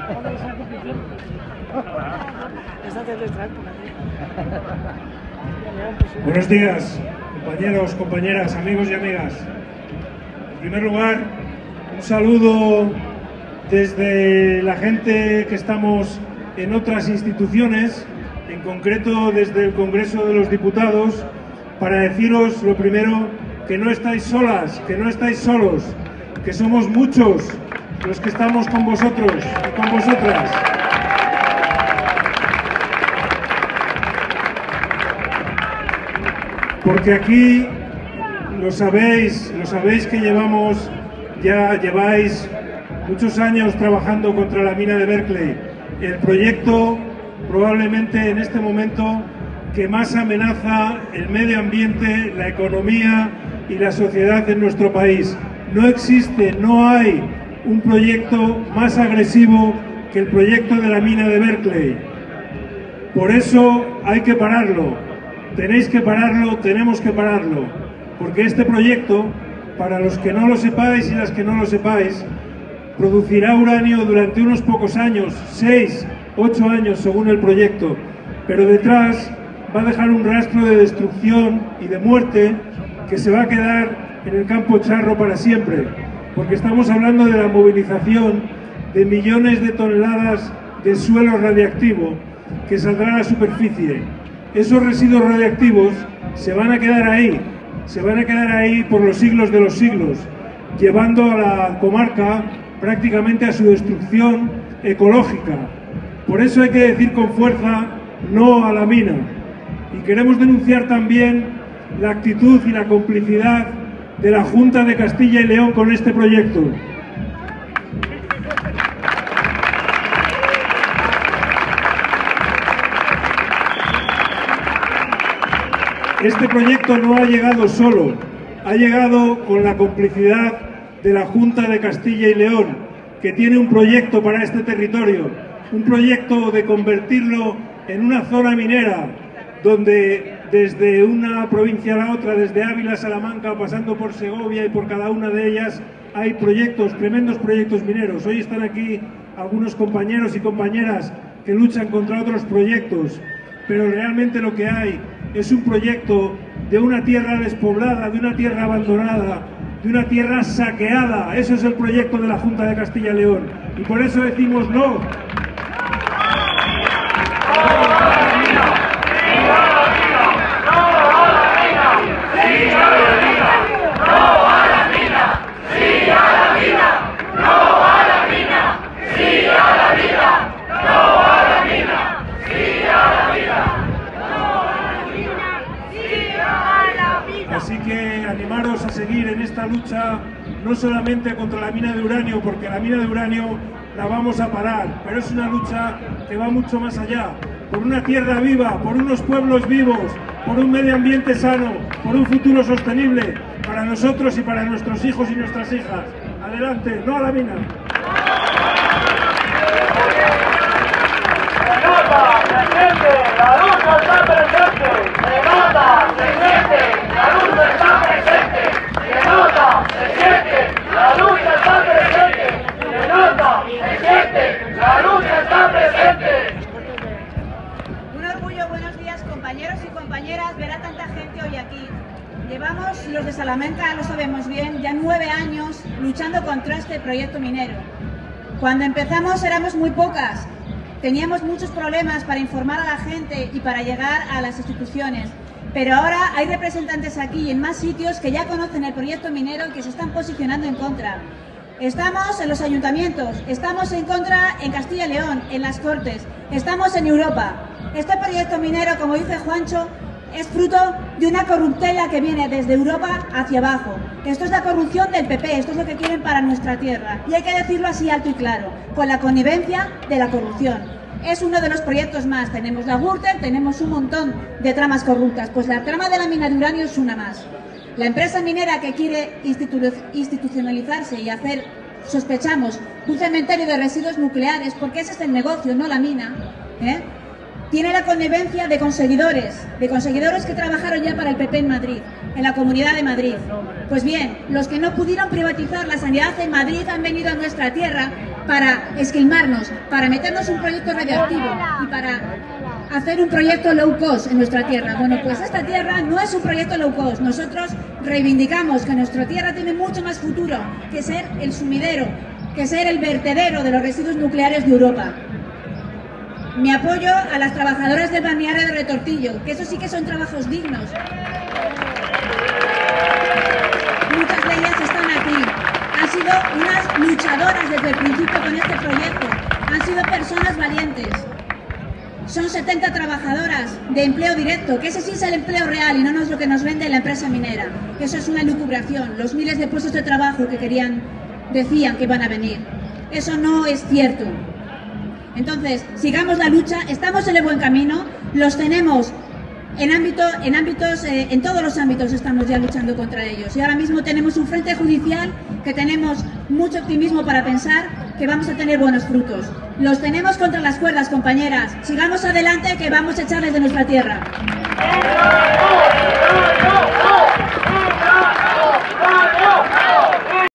Buenos días, compañeros, compañeras, amigos y amigas. En primer lugar, un saludo desde la gente que estamos en otras instituciones, en concreto desde el Congreso de los Diputados, para deciros lo primero, que no estáis solas, que no estáis solos, que somos muchos los que estamos con vosotros y con vosotras. Porque aquí lo sabéis que lleváis muchos años trabajando contra la mina de Berkeley, el proyecto probablemente en este momento que más amenaza el medio ambiente, la economía y la sociedad en nuestro país. No existe, no hay un proyecto más agresivo que el proyecto de la mina de Berkeley. Por eso hay que pararlo. Tenéis que pararlo, tenemos que pararlo, porque este proyecto, para los que no lo sepáis y las que no lo sepáis, producirá uranio durante unos pocos años, 6, 8 años según el proyecto, pero detrás va a dejar un rastro de destrucción y de muerte que se va a quedar en el campo charro para siempre, porque estamos hablando de la movilización de millones de toneladas de suelo radiactivo que saldrá a la superficie. Esos residuos radiactivos se van a quedar ahí por los siglos de los siglos, llevando a la comarca prácticamente a su destrucción ecológica. Por eso hay que decir con fuerza no a la mina. Y queremos denunciar también la actitud y la complicidad de la Junta de Castilla y León con este proyecto. Este proyecto no ha llegado solo, ha llegado con la complicidad de la Junta de Castilla y León, que tiene un proyecto para este territorio, un proyecto de convertirlo en una zona minera, donde desde una provincia a la otra, desde Ávila a Salamanca, pasando por Segovia y por cada una de ellas, hay proyectos, tremendos proyectos mineros. Hoy están aquí algunos compañeros y compañeras que luchan contra otros proyectos, pero realmente lo que hay es un proyecto de una tierra despoblada, de una tierra abandonada, de una tierra saqueada. Eso es el proyecto de la Junta de Castilla y León. Y por eso decimos no. Así que animaros a seguir en esta lucha, no solamente contra la mina de uranio, porque la mina de uranio la vamos a parar, pero es una lucha que va mucho más allá, por una tierra viva, por unos pueblos vivos, por un medio ambiente sano, por un futuro sostenible para nosotros y para nuestros hijos y nuestras hijas. Adelante, no a la mina. Se nota, se siente, la lucha está presente. Se nota, se siente, la lucha está presente. Se nota, se siente, la lucha está presente. Se nota, se siente, la lucha está presente. Un orgullo, buenos días compañeros y compañeras, ver a tanta gente hoy aquí. Llevamos, los de Salamanca lo sabemos bien, ya 9 años luchando contra este proyecto minero. Cuando empezamos éramos muy pocas. Teníamos muchos problemas para informar a la gente y para llegar a las instituciones, pero ahora hay representantes aquí y en más sitios que ya conocen el proyecto minero y que se están posicionando en contra. Estamos en los ayuntamientos, estamos en contra en Castilla y León, en las Cortes, estamos en Europa. Este proyecto minero, como dice Juancho, es fruto de una corruptela que viene desde Europa hacia abajo. Esto es la corrupción del PP, esto es lo que quieren para nuestra tierra. Y hay que decirlo así alto y claro, con la connivencia de la corrupción. Es uno de los proyectos más. Tenemos la Gürtel, tenemos un montón de tramas corruptas. Pues la trama de la mina de uranio es una más. La empresa minera que quiere institucionalizarse y hacer, sospechamos, un cementerio de residuos nucleares, porque ese es el negocio, no la mina, tiene la connivencia de conseguidores que trabajaron ya para el PP en Madrid, en la Comunidad de Madrid. Pues bien, los que no pudieron privatizar la sanidad en Madrid han venido a nuestra tierra para esquilmarnos, para meternos un proyecto radioactivo y para hacer un proyecto low cost en nuestra tierra. Bueno, pues esta tierra no es un proyecto low cost. Nosotros reivindicamos que nuestra tierra tiene mucho más futuro que ser el sumidero, que ser el vertedero de los residuos nucleares de Europa. Mi apoyo a las trabajadoras del balneario de Retortillo, que eso sí que son trabajos dignos. Muchas de ellas están aquí. Han sido unas luchadoras desde el principio con este proyecto. Han sido personas valientes. Son 70 trabajadoras de empleo directo, que ese sí es el empleo real y no es lo que nos vende la empresa minera. Eso es una elucubración. Los miles de puestos de trabajo que decían que iban a venir. Eso no es cierto. Entonces, sigamos la lucha, estamos en el buen camino, los tenemos en todos los ámbitos estamos ya luchando contra ellos. Y ahora mismo tenemos un frente judicial que tenemos mucho optimismo para pensar que vamos a tener buenos frutos. Los tenemos contra las cuerdas, compañeras. Sigamos adelante, que vamos a echarles de nuestra tierra.